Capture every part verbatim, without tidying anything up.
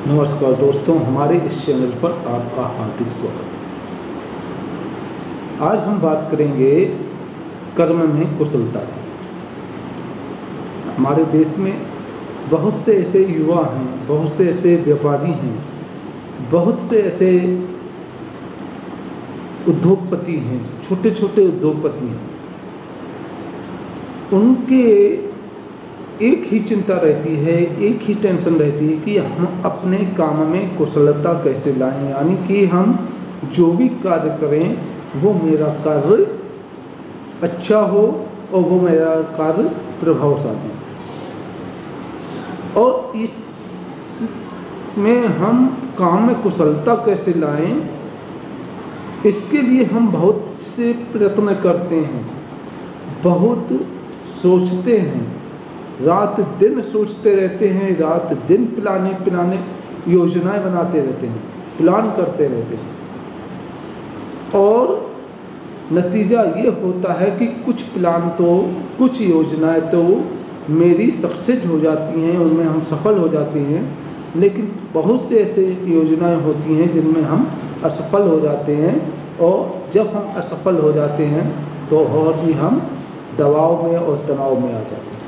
नमस्कार दोस्तों, हमारे इस चैनल पर आपका हार्दिक स्वागत है। आज हम बात करेंगे कर्म में कुशलता की। हमारे देश में बहुत से ऐसे युवा हैं, बहुत से ऐसे व्यापारी हैं, बहुत से ऐसे उद्योगपति हैं, छोटे छोटे उद्योगपति हैं। उनके एक ही चिंता रहती है, एक ही टेंशन रहती है कि हम अपने काम में कुशलता कैसे लाएं, यानी कि हम जो भी कार्य करें वो मेरा कार्य अच्छा हो और वो मेरा कार्य प्रभावशाली हो। और इसमें हम काम में कुशलता कैसे लाएं, इसके लिए हम बहुत से प्रयत्न करते हैं, बहुत सोचते हैं, रात दिन सोचते रहते हैं, रात दिन प्लाने प्लाने योजनाएं बनाते रहते हैं, प्लान करते रहते हैं। और नतीजा ये होता है कि कुछ प्लान तो, कुछ योजनाएं तो मेरी सक्सेस हो जाती हैं, उनमें हम सफल हो जाते हैं, लेकिन बहुत से ऐसे योजनाएं होती हैं जिनमें हम असफल हो जाते हैं। और जब हम असफल हो जाते हैं तो और भी हम दबाव में और तनाव में आ जाते हैं।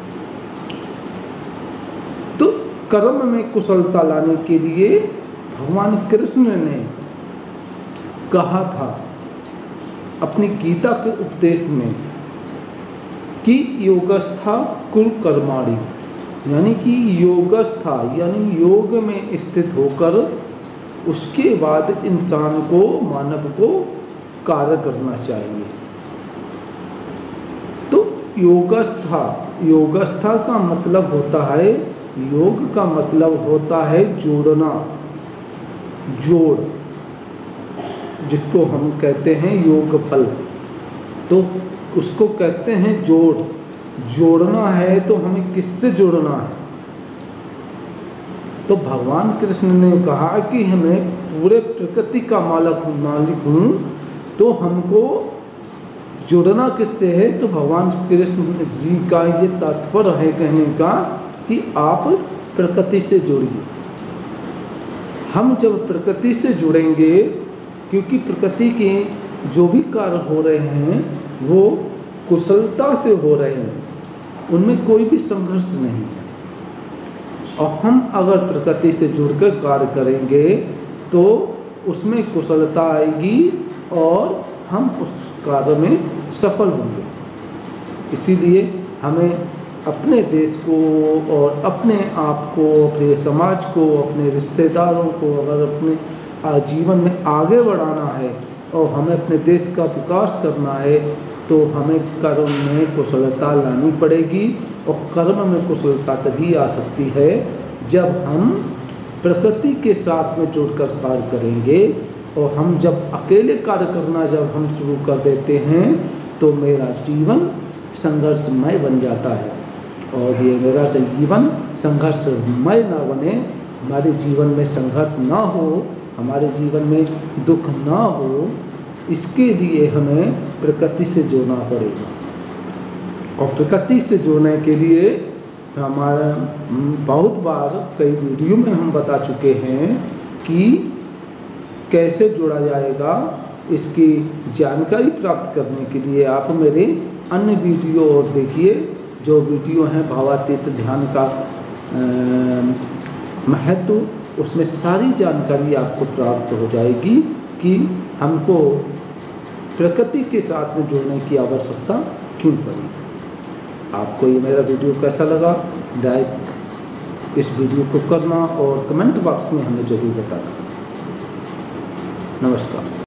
तो कर्म में कुशलता लाने के लिए भगवान कृष्ण ने कहा था अपनी गीता के उपदेश में कि योगस्था कुरु कर्माणि, यानी कि योगस्था यानी योग में स्थित होकर उसके बाद इंसान को, मानव को कार्य करना चाहिए। तो योगस्था योगस्था का मतलब होता है, योग का मतलब होता है जोड़ना, जोड़, जिसको हम कहते हैं योग फल, तो उसको कहते हैं जोड़। जोड़ना है तो हमें किससे जोड़ना है? तो भगवान कृष्ण ने कहा कि हमें पूरे प्रकृति का मालिक मालिक हूँ, तो हमको जुड़ना किससे है? तो भगवान कृष्ण जी का ये तात्पर्य है कहने का कि आप प्रकृति से जुड़िए। हम जब प्रकृति से जुड़ेंगे, क्योंकि प्रकृति के जो भी कार्य हो रहे हैं वो कुशलता से हो रहे हैं, उनमें कोई भी संघर्ष नहीं है। और हम अगर प्रकृति से जुड़कर कार्य करेंगे तो उसमें कुशलता आएगी और हम उस कार्य में सफल होंगे। इसीलिए हमें अपने देश को और अपने आप को, अपने समाज को, अपने रिश्तेदारों को अगर अपने जीवन में आगे बढ़ाना है और हमें अपने देश का विकास करना है तो हमें कर्म में कुशलता लानी पड़ेगी। और कर्म में कुशलता तभी आ सकती है जब हम प्रकृति के साथ में जुड़कर कार्य करेंगे। और हम जब अकेले कार्य करना जब हम शुरू कर देते हैं तो मेरा जीवन संघर्षमय बन जाता है। और ये मेरा जीवन संघर्षमय ना बने, हमारे जीवन में संघर्ष ना हो, हमारे जीवन में दुख ना हो, इसके लिए हमें प्रकृति से जोड़ना पड़ेगा। और प्रकृति से जोड़ने के लिए हमारा बहुत बार कई वीडियो में हम बता चुके हैं कि कैसे जोड़ा जाएगा। इसकी जानकारी प्राप्त करने के लिए आप मेरे अन्य वीडियो और देखिए, जो वीडियो हैं भावातीत ध्यान का महत्व, उसमें सारी जानकारी आपको प्राप्त हो जाएगी कि हमको प्रकृति के साथ में जुड़ने की आवश्यकता क्यों पड़ी। आपको ये मेरा वीडियो कैसा लगा, लाइक इस वीडियो को करना और कमेंट बॉक्स में हमें ज़रूर बताना। नमस्कार।